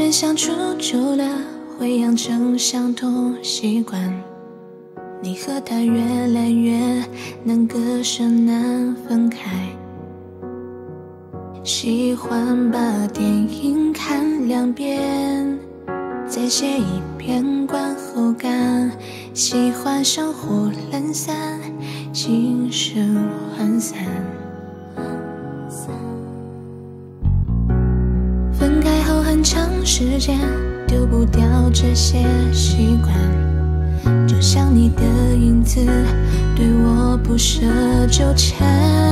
人相处久了，会养成相同习惯。你和他越来越难割舍难分开，喜欢把电影看2遍，再写1篇观后感，喜欢生活懒散，精神涣散。分开后很长时间丢不掉这些习惯，就像你的影子对我不舍纠缠。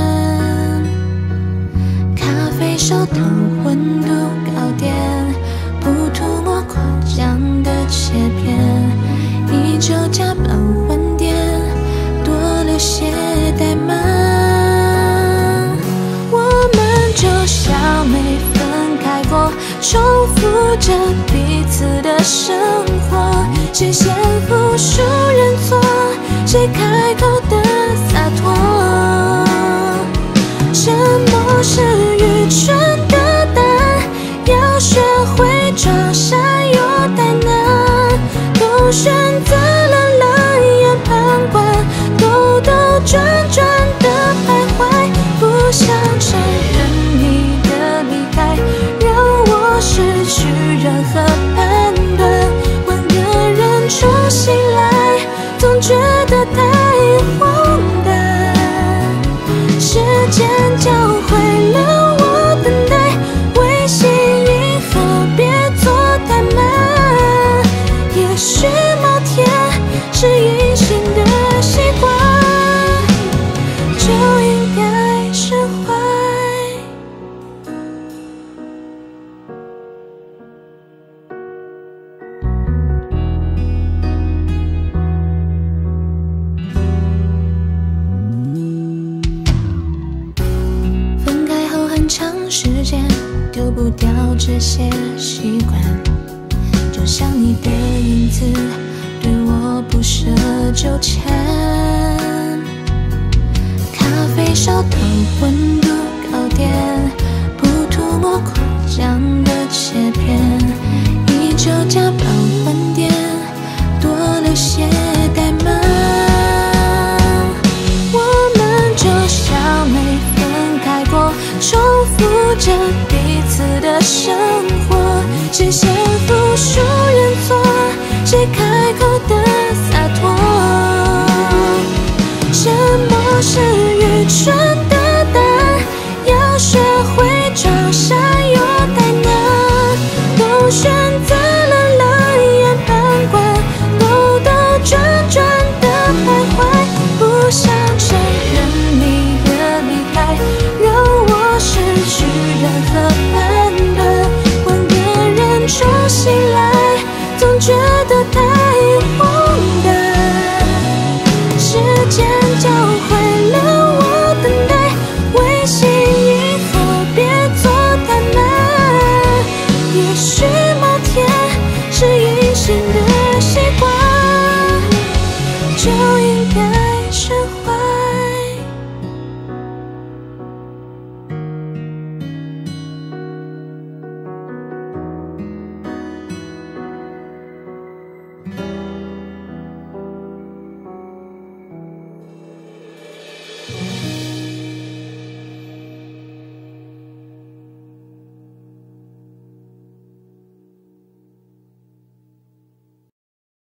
咖啡烧烫温度高点，不涂抹果酱的切片，依旧加班晚点，多留些怠慢。我们就像没分开过，重复着彼此的生活，谁先服输认错，谁开口的洒脱。什么是愚蠢的答案？要学会装傻又太难，都选择了冷眼旁观，兜兜转转的徘徊，不想承认你的离开让我失去任何判断，换个人重新来，总觉得太荒诞。时间教会了我等待，微信银河别做太慢，也许某天是隐形的习惯，就应该释怀。分开后很长时间丢不掉这些习惯，就像你的影子对我不舍纠缠。咖啡烧烫温度高点，不涂抹果酱的切片，依旧加班晚点，多留些怠慢。我们就像没分开过，重复着彼此的生活，谁先服输